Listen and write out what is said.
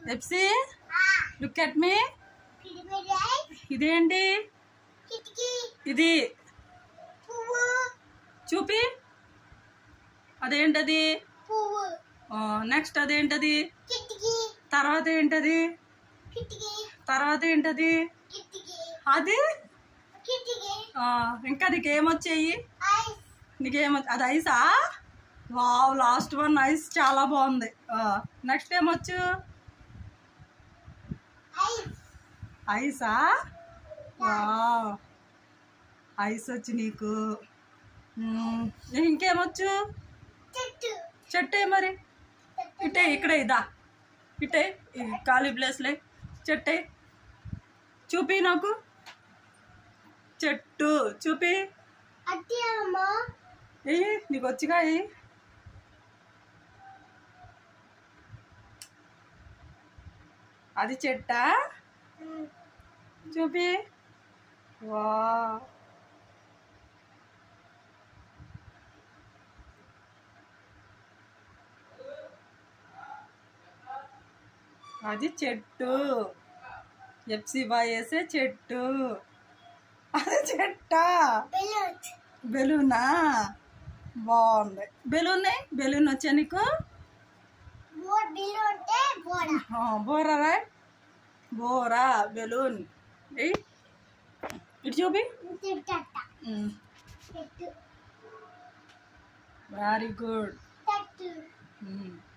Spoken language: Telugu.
ఎప్సీ లుక్ ఎట్ మీ. ఇదేంటి? ఇది చూపి. అదేంటది? నెక్స్ట్ అదేంటది? తర్వాత ఏంటది? తర్వాత ఏంటది? అది ఇంకా నీకేమొచ్చాయి? అది ఐసా? వావ్, లాస్ట్ వన్ ఐస్ చాలా బాగుంది. నెక్స్ట్ ఏమొచ్చు? ఐసా? వావ్, ఐస్ వచ్చి నీకు. ఇంకేమొచ్చు? చెట్టే మరి. ఇటే ఇక్కడే ఇదా ఇటే ఖాళీ ప్లేస్లే. చెట్టే చూపి నాకు. చెట్టు చూపి. నీకు వచ్చిగా. అది చెట్టా? చూపి. వా, అది చెట్టు. ఎఫ్సీ బాయ్ వేసే చెట్టు. అది చెట్టా? బెలూనా? బాగుంది. బెలూన్ వచ్చా నీకు? బోరా రా. బోరా బెలూన్. ఇటు చూపి. Very good.